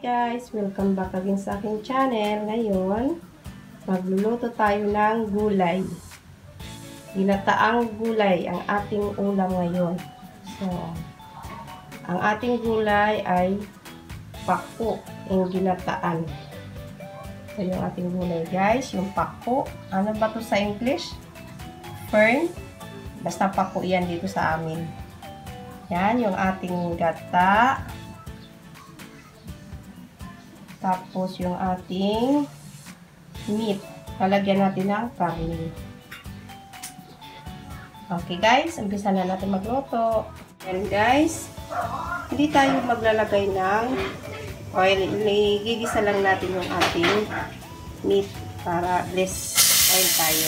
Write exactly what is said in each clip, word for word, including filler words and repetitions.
guys! Welcome back again sa aking channel. Ngayon, magluluto tayo ng gulay. Ginataang gulay ang ating ulam ngayon. So, ang ating gulay ay pakpo, yung ginataan. So, yung ating gulay guys, yung pakpo. Ano ba to sa English? Fern. Basta pakpo yan dito sa amin. Yan, yung ating gata. Tapos, yung ating meat. Lalagyan natin ng karne. Okay, guys. Umpisa na natin magluto. And guys, hindi tayo maglalagay ng oil. Igigisa lang natin yung ating meat para less oil tayo.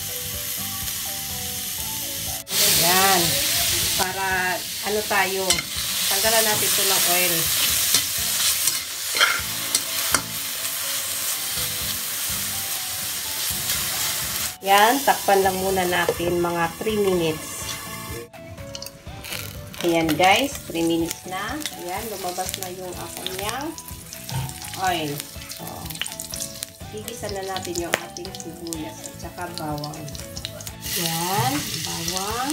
Yan. Para ano tayo, tanggalan natin ito ng oil. Yan, takpan lang muna natin mga three minutes. Ayan guys, three minutes na. Ayan, lumabas na yung kanyang oil. So, gigisa na natin yung ating sibuyas at saka bawang. Ayan, bawang.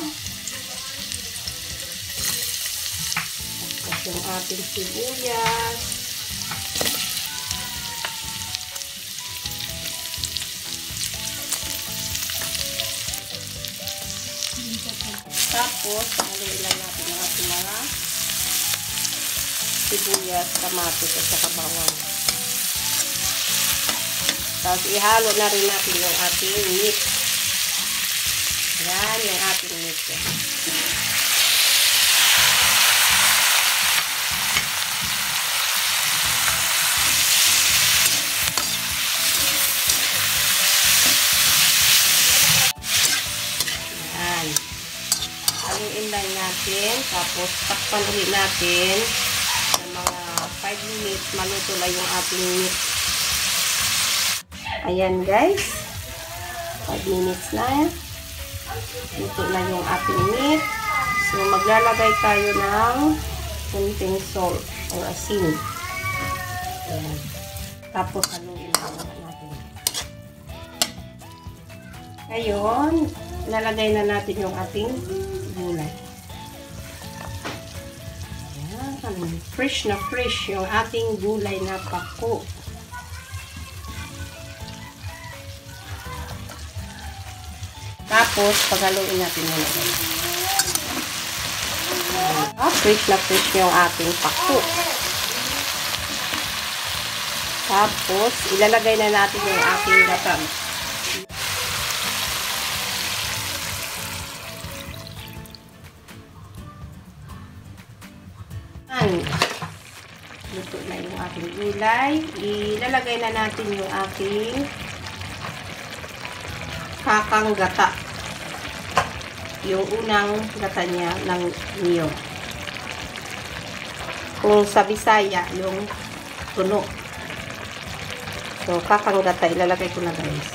Tapos yung ating sibuyas. Tapos, haluin lang natin ang ating mga sibuyas, kamatis at saka bawang. Tapos, ihalo na rin natin yung ating meat. Yan, yung ating meat. Haluin lang natin, tapos takpan ulit natin ng mga five minutes, maluto na yung ating meat. Ayan guys, five minutes na, luto na yung ating meat. So maglalagay tayo ng kunting salt or asin. Ayan. Tapos haluin lang natin. Ngayon, lalagay na natin yung ating gulay. Ayan, fresh na fresh yung ating gulay na pakpo. Tapos, paghaluin natin muna. Ah, fresh na fresh yung ating pakpo. Tapos, ilalagay na natin yung ating gata. Luto na yung ating gulay. Ilalagay na natin yung ating kakang gata. Yung unang gata niya ng niyog. Kung sa Bisaya, yung tuno. So, kakang gata, ilalagay ko na guys.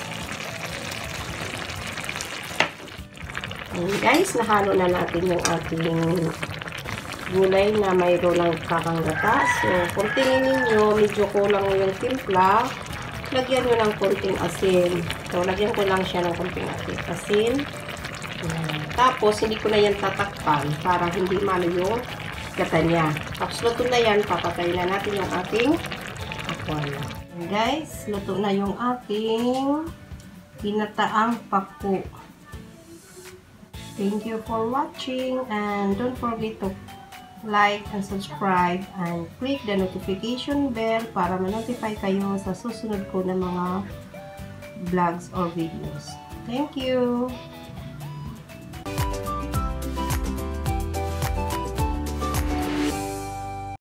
And guys, nahalo na natin yung ating gulay na mayroon ng kakanggata. So, kung tingin ninyo, medyo kulang yung timpla, lagyan nyo ng konting asin. So, lagyan ko lang siya ng konting asin. Ayan. Tapos, hindi ko na yan tatakpan para hindi malo yung gata niya. Tapos, luto na yan. Papatayin na natin yung ating akwala. Guys, luto na yung ating ginataang pakpo. Thank you for watching and don't forget to like and subscribe and click the notification bell para ma-notify kayo sa susunod ko na mga vlogs or videos. Thank you!